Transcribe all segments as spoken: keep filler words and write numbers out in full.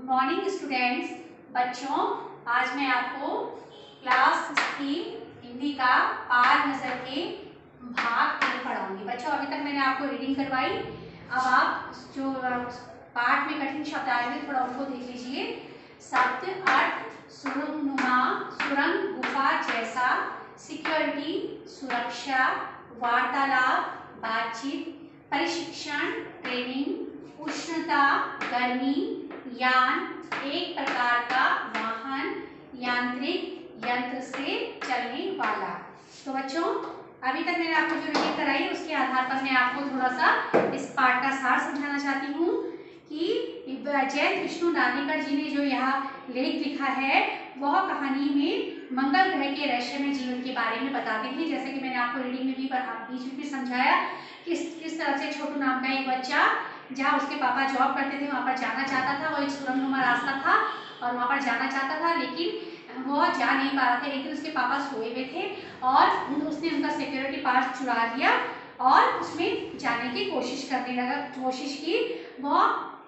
Morning students. बच्चों, आज मैं आपको क्लास की हिंदी का पार नजर के भाग तीन पढ़ाऊंगी। बच्चों, अभी तक मैंने आपको रीडिंग करवाई। अब आप जो पाठ में कठिन शब्द आए हुए थोड़ा उनको देख लीजिए। शब्द अर्थ, सुरंगनुमा, सुरंग, गुफा जैसा, सिक्योरिटी, सुरक्षा, वार्तालाप, बातचीत, प्रशिक्षण, ट्रेनिंग, उष्णता, गर्मी, यान, एक प्रकार का वाहन, यांत्रिक, यंत्र से चलने वाला। तो बच्चों, अभी तक मैंने आपको जो रीडिंग कराई है उसके आधार पर मैं आपको थोड़ा सा इस पाठ का सार समझाना चाहती हूँ कि जयंत विष्णु नार्लिकर जी ने जो यहाँ लेख लिखा है वह कहानी में मंगल ग्रह के रहस्यमय जीवन के बारे में बताते हैं। जैसे कि मैंने आपको रीडिंग में भी बीच में समझाया कि किस तरह से छोटू नाम का एक बच्चा जहाँ उसके पापा जॉब करते थे वहाँ पर जाना चाहता था। वो एक सुरंगनुमा रास्ता था और वहाँ पर जाना चाहता था, लेकिन वो जा नहीं पा रहा था। एक दिन उसके पापा सोए हुए थे और उसने उनका सिक्योरिटी पास चुरा लिया और उसमें जाने की कोशिश करने लगा कोशिश की वो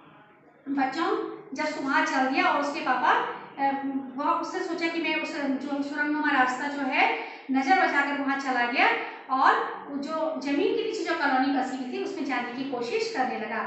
बच्चों जब वहाँ चल दिया और उसके पापा वह उससे सोचा कि मैं उस जो सुरंगनुमा रास्ता जो है नजर बचाकर वहाँ चला गया और जो जमीन के नीचे जो कॉलोनी बसी हुई थी उसमें जाने की कोशिश करने लगा।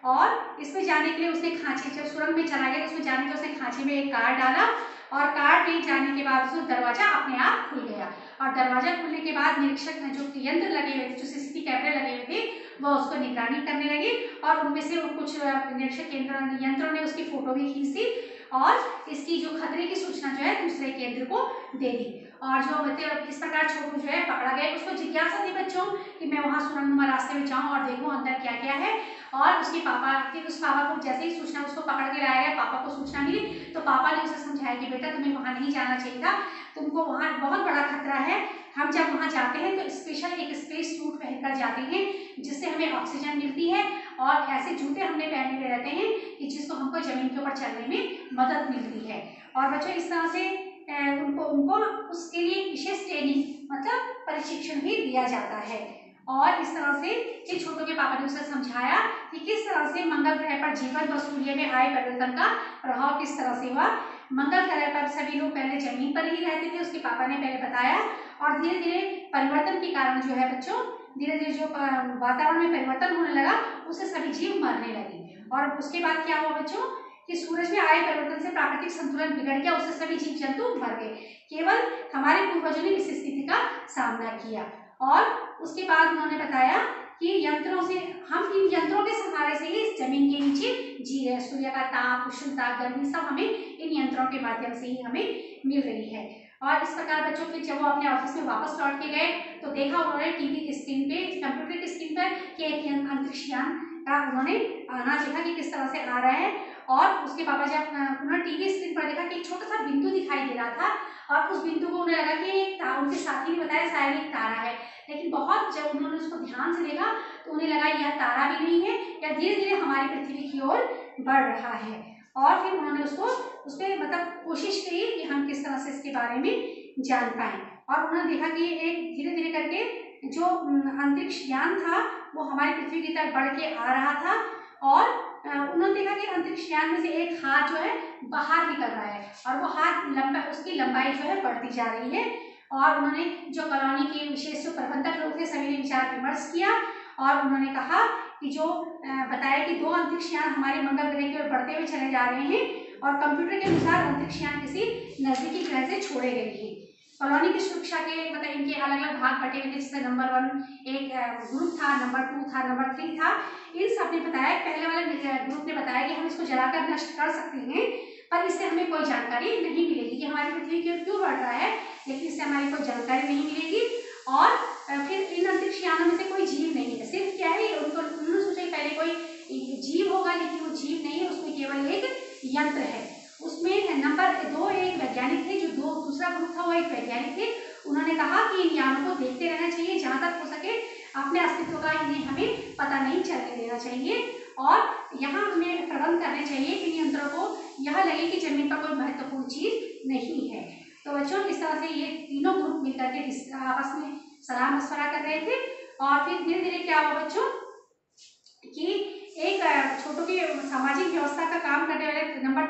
और इसमें जाने के लिए उसने खांचे, जब सुरंग में चला गया उसमें जाने के उसने खांचे में एक कार्ड डाला और कार्ड में जाने के बाद उसका दरवाजा अपने आप खुल गया। और दरवाजा खुलने के बाद निरीक्षक ने जो यंत्र लगे हुए थे, जो सीसीटीवी कैमरे लगे हुए थे, वह उसको निगरानी करने लगे और उनमें से कुछ निरीक्षक यंत्रों ने उसकी फोटो भी खींची और इसकी जो खतरे की सूचना जो है दूसरे केंद्र को दे दी। और जो मतलब इस प्रकार छोटू जो है पकड़ा गया। उसको जिज्ञासा थी बच्चों कि मैं वहाँ सुरंगनुमा रास्ते में जाऊँ और देखूँ अंदर क्या क्या है। और उसके पापा फिर उस पापा को जैसे ही सूचना उसको पकड़ के लाया गया, पापा को सूचना मिली तो पापा ने उसे समझाया कि बेटा तुम्हें वहाँ नहीं जाना चाहिए था, तुमको वहाँ बहुत बड़ा खतरा है। हम जब वहाँ जाते हैं तो स्पेशल एक स्पेस सूट पहनकर जाते हैं जिससे हमें ऑक्सीजन मिलती है और ऐसे जूते हमने पहने हुए रहते हैं कि जिसको हमको जमीन के ऊपर चलने में मदद मिलती है। और बच्चों इस तरह से उनको उनको उसके लिए विशेष ट्रेनिंग मतलब प्रशिक्षण भी दिया जाता है। और इस तरह से कि छोटू के पापा ने उसे समझाया कि किस तरह से मंगल ग्रह पर जीवन व सूर्य में आए परिवर्तन का प्रभाव किस तरह से हुआ। मंगल ग्रह पर सभी लोग पहले जमीन पर ही रहते थे, उसके पापा ने पहले बताया, और धीरे धीरे परिवर्तन के कारण जो है बच्चों धीरे धीरे जो वातावरण में परिवर्तन होने लगा उससे सभी जीव मरने लगे। और उसके बाद क्या हुआ बच्चों कि सूरज में आए परिवर्तन से प्राकृतिक संतुलन बिगड़ गया, उससे सभी जीव जंतु मर गए। केवल हमारे पूर्वजों ने इस स्थिति का सामना किया। और उसके बाद उन्होंने बताया कि यंत्रों से हम इन यंत्रों के सहारे से ही जमीन के नीचे जी रहे। सूर्य का ताप, उष्णता, गर्मी सब हमें इन यंत्रों के माध्यम से ही हमें मिल रही है। और इस प्रकार बच्चों फिर जब वो अपने ऑफिस में वापस लौट के गए तो देखा उन्होंने टीवी की स्क्रीन पे, कंप्यूटर की स्क्रीन पर कि एक अंतरिक्ष यान का उन्होंने आना देखा कि किस तरह से आ रहा है। और उसके पापा जब उन्होंने टीवी स्क्रीन पर देखा कि एक छोटा सा बिंदु दिखाई दे रहा था और उस बिंदु को उन्हें लगा कि एक उनके साथी ने बताया शायद एक तारा है। लेकिन बहुत जब उन्होंने उसको ध्यान से देखा तो उन्हें लगा यह तारा भी नहीं है, या धीरे धीरे हमारी पृथ्वी की ओर बढ़ रहा है। और फिर उन्होंने उसको उसमें मतलब कोशिश की कि हम किस तरह से इसके बारे में जान पाए। और उन्होंने देखा कि एक धीरे धीरे करके जो अंतरिक्ष यान था वो हमारी पृथ्वी की तरफ बढ़ के आ रहा था। और उन्होंने देखा कि अंतरिक्ष यान में से एक हाथ जो है बाहर निकल रहा है और वो हाथ लंबा उसकी लंबाई जो है बढ़ती जा रही है। और उन्होंने जो कॉलोनी के विशेष जो प्रबंधक लोग थे सभी ने विचार विमर्श किया और उन्होंने कहा कि जो बताया कि दो अंतरिक्ष यान हमारे मंगल ग्रह की ओर बढ़ते हुए चले जा रहे हैं और कंप्यूटर के अनुसार अंतरिक्ष यान किसी नजदीकी ग्रह से छोड़े गए हैं। कॉलोनी की सुरक्षा के मतलब इनके अलग अलग भाग बटे हुए थे, जिसमें नंबर वन एक ग्रुप था, नंबर टू था, नंबर थ्री था। इन सब ने बताया, पहले वाले ग्रुप ने बताया कि हम इसको जलाकर नष्ट कर सकते हैं पर इससे हमें कोई जानकारी नहीं मिलेगी कि हमारी पृथ्वी की ओर क्यों बढ़ रहा है, लेकिन इससे हमारी कोई जानकारी नहीं मिलेगी। और फिर इन अंतरिक्ष यानों में से कोई जीव नहीं है, सिर्फ क्या है उनको उन्होंने सोचा पहले कोई जीव होगा, लेकिन वो जीव नहीं है, उसमें केवल एक यंत्र है। उसमें नंबर दो एक वैज्ञानिक थे, जो दो दूसरा ग्रुप था वो एक वैज्ञानिक थे। उन्होंने कहा कि इन यानों को देखते रहना चाहिए, जहाँ तक हो सके अपने अस्तित्व का इन्हें हमें पता नहीं चलने देना चाहिए और यहाँ हमें प्रबंध करने चाहिए इन यंत्रों को यह लगे कि जमीन पर कोई महत्वपूर्ण चीज नहीं है। तो बच्चों इस तरह से ये तीनों ग्रुप मिलकर के आपस में सलाह मशवरा कर रहे थे। और फिर धीरे धीरे क्या हुआ बच्चों कि एक छोटू की सामाजिक व्यवस्था का काम करने वाले नंबर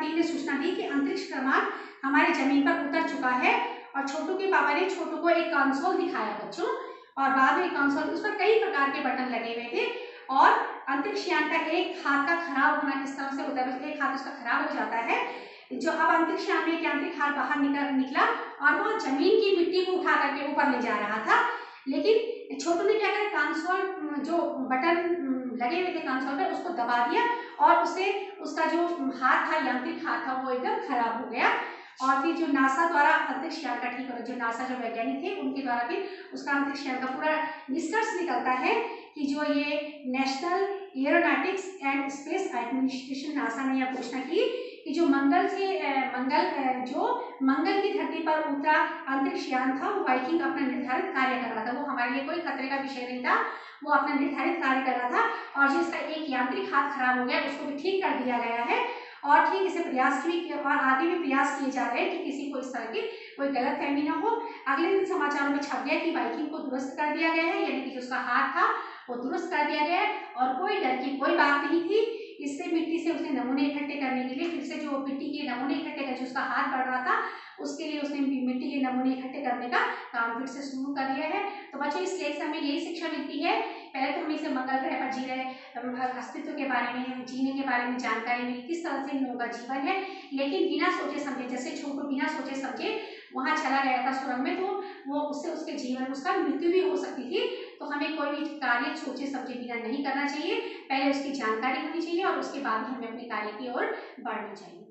तीन ने सूचना दी कि अंतरिक्ष क्रमांक हमारी जमीन पर उतर चुका है। और छोटू के पापा ने छोटू को एक कंसोल दिखाया बच्चों, और बाद में कंसोल उस पर कई प्रकार के बटन लगे हुए थे। और अंतरिक्ष यान का एक हाथ का खराब होना किस तरह से होता है, एक हाथ उसका खराब हो जाता है। जो अब अंतरिक्ष यान में एक यांत्रिक हाथ बाहर निकल निकला और वो जमीन की मिट्टी को उठा करके ऊपर ले जा रहा था। लेकिन छोटू ने क्या किया, कंसोल जो बटन लगे हुए थे कंसोल पर उसको दबा दिया और उसे उसका जो हाथ था, यांत्रिक हाथ था, वो एकदम खराब हो गया। और फिर जो नासा द्वारा अंतरिक्ष यान का ठीक होता, जो नासा जो वैज्ञानिक थे उनके द्वारा फिर उसका अंतरिक्ष यान का पूरा निष्कर्ष निकलता है कि जो ये National Aeronautics and Space Administration NASA ने यह घोषणा की कि जो मंगल से मंगल जो मंगल की धरती पर उतरा अंतरिक्ष यान था वो वाइकिंग अपना निर्धारित कार्य कर रहा था। वो हमारे लिए कोई खतरे का विषय नहीं था, वो अपना निर्धारित कार्य कर रहा था। और जो इसका एक यांत्रिक हाथ खराब हो गया उसको भी ठीक कर दिया गया है। और ठीक इसे प्रयास भी और आगे भी प्रयास किए जा रहे हैं कि किसी को इस तरह की कोई गलत फहमी ना हो। अगले दिन समाचारों में छप गया कि वाइकिंग को दुरुस्त कर दिया गया है, यानी कि जो उसका हाथ था वो दुरुस्त कर दिया गया है और कोई डर की कोई बात नहीं थी। इससे मिट्टी से उसने नमूने इकट्ठे करने के लिए फिर से जो मिट्टी के नमूने इकट्ठे कर जो उसका हाथ बढ़ रहा था उसके लिए उसने मिट्टी के नमूने इकट्ठे करने का काम फिर से शुरू कर दिया है। तो बच्चों इस लेख से हमें यही शिक्षा मिलती है, पहले तो हमें इसे मंगल ग्रह पर जी रहे अस्तित्व के बारे में, जीने के बारे में जानकारी मिली, किस तरह से इन लोगों का जीवन है। लेकिन बिना सोचे समझे, जैसे छोटू बिना सोचे समझे वहां चला गया था सुरंग में, तो वो उससे उसके जीवन उसका मृत्यु भी हो सकती थी। तो हमें कोई भी कार्य सोचे समझे बिना नहीं करना चाहिए, पहले उसकी जानकारी होनी चाहिए और उसके बाद ही हमें अपने कार्य की ओर बढ़ना चाहिए।